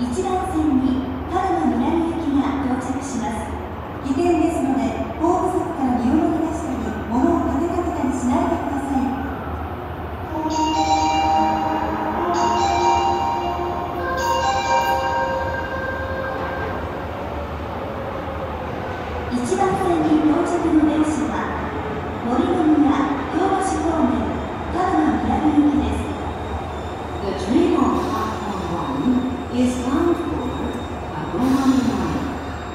1番線に鹿沼南行きが到着します。危険ですので、後部席から身を乗り出したり、物を立てかけたりしないでください。1番線に到着の電車は、森の宮、京橋方面、鹿沼南行きです。 The train on platform 1 is bound for Kagoma Line.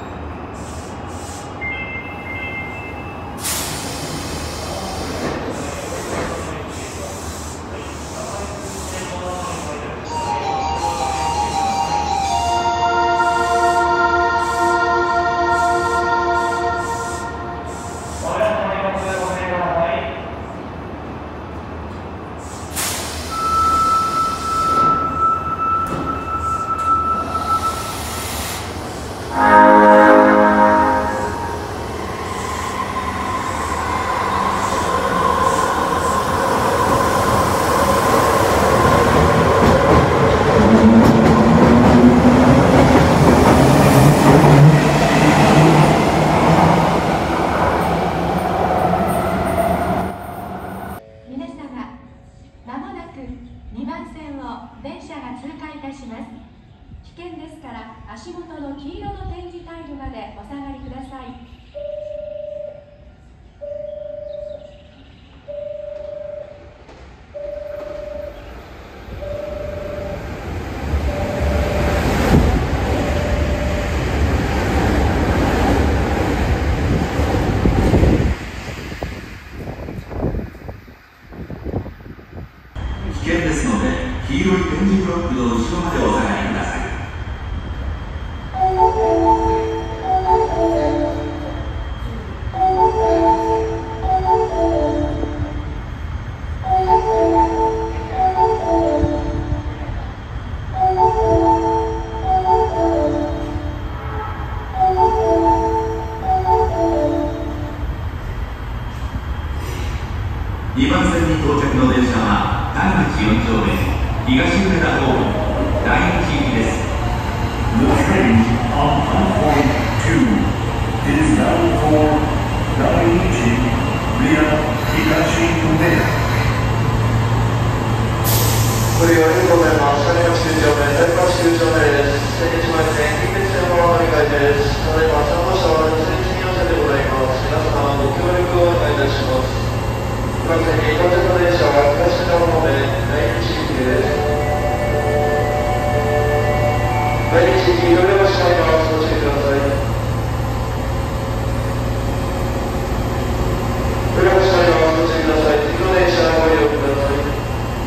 2番線を電車が通過いたします。危険ですから足元の黄色の展示タイルまでお下がりください。 危険ですので、黄色い点字ブロックの後ろまでお下がりください。2番線に到着の電車は田口4丁目東梅田方面第1行きです。 The train on platform 2 is bound for Daiichi via Higashi Umeda. ご利用ありがとうございます。谷町9丁目、谷町9丁目です。千日前線、近鉄線の乗り換えです。ただいま3号車は千日4車でございます。皆様ご協力をお願いいたします。2番線に到着の電車は東側方面第1行きです。第1行き、乗り場閉まります。ご注意ください。乗り場閉まります。ご注意ください。次の電車ご利用ください。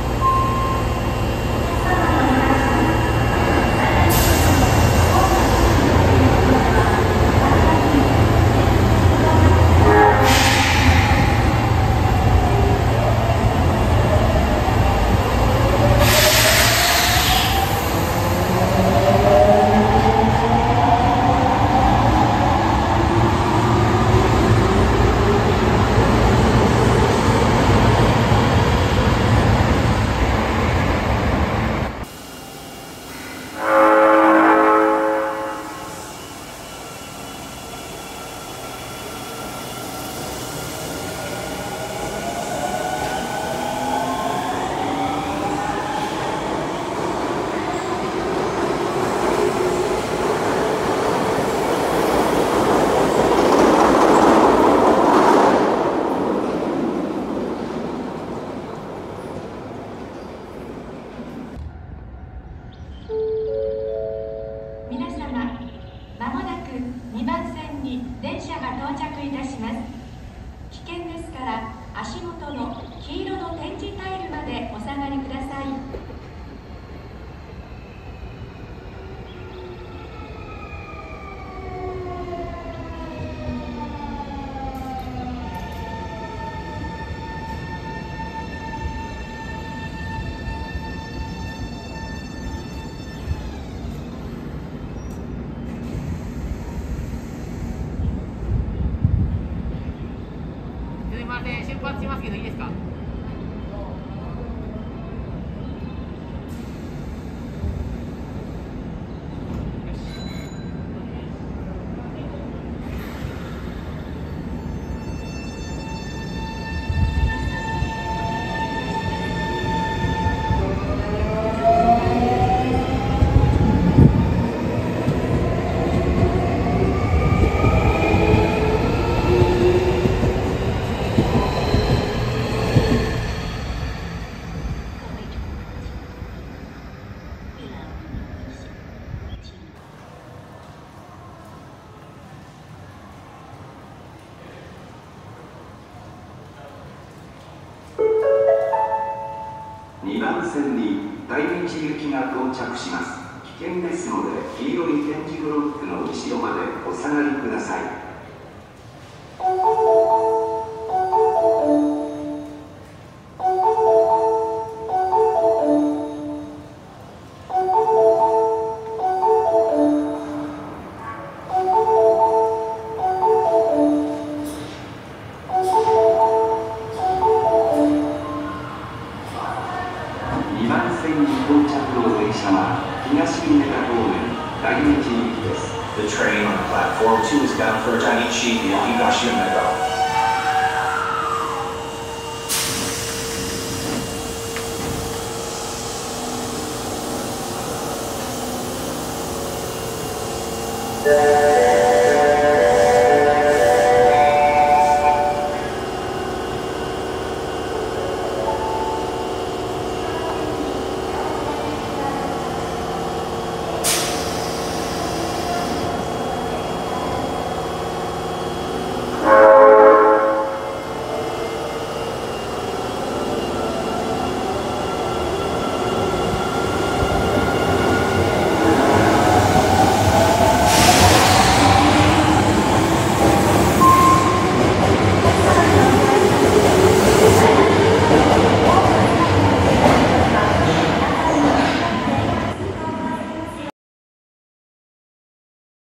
皆様、まもなく2番線に電車が到着いたします。危険ですから足元の黄色の展示タイルまでお下がりください。 出発しますけどいいですか。 2番線に大日行きが到着します。危険ですので、黄色い点字ブロックの後ろまでお下がりください。2番線に到着の電車は東梅田方面大日行きです。 The train on platform 2 is bound for Daiichi via Higashiyamega. Yeah.